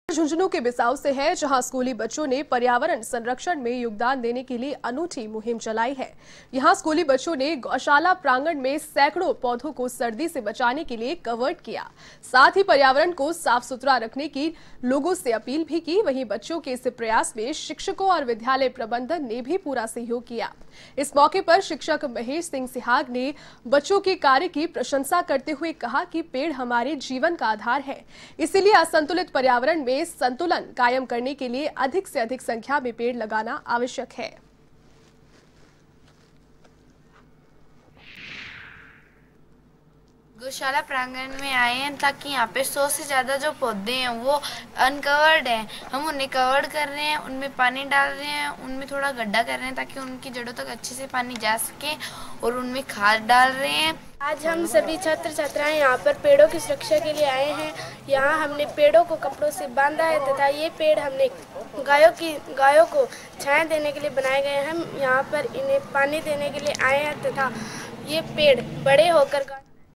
झुंझुनू के बिसाऊ से है, जहां स्कूली बच्चों ने पर्यावरण संरक्षण में योगदान देने के लिए अनूठी मुहिम चलाई है। यहां स्कूली बच्चों ने गौशाला प्रांगण में सैकड़ों पौधों को सर्दी से बचाने के लिए कवर्ड किया। साथ ही पर्यावरण को साफ सुथरा रखने की लोगों से अपील भी की। वहीं बच्चों के इस प्रयास में शिक्षकों और विद्यालय प्रबंधन ने भी पूरा सहयोग किया। इस मौके पर शिक्षक महेश सिंह सिहाग ने बच्चों के कार्य की प्रशंसा करते हुए कहा कि पेड़ हमारे जीवन का आधार है, इसीलिए असंतुलित पर्यावरण में संतुलन कायम करने के लिए अधिक से अधिक संख्या में पेड़ लगाना आवश्यक है। गौशाला प्रांगण में आए हैं ताकि यहाँ पे 100 से ज़्यादा जो पौधे हैं वो अनकवर्ड हैं, हम उन्हें कवर्ड कर रहे हैं, उनमें पानी डाल रहे हैं, उनमें थोड़ा गड्ढा कर रहे हैं ताकि उनकी जड़ों तक अच्छे से पानी जा सके और उनमें खाद डाल रहे हैं। आज हम सभी छात्र छात्राएं यहाँ पर पेड़ों की सुरक्षा के लिए आए हैं। यहाँ हमने पेड़ों को कपड़ों से बांधा है तथा ये पेड़ हमने गायों को छाया देने के लिए बनाए गए हैं। हम यहाँ पर इन्हें पानी देने के लिए आए हैं तथा ये पेड़ बड़े होकर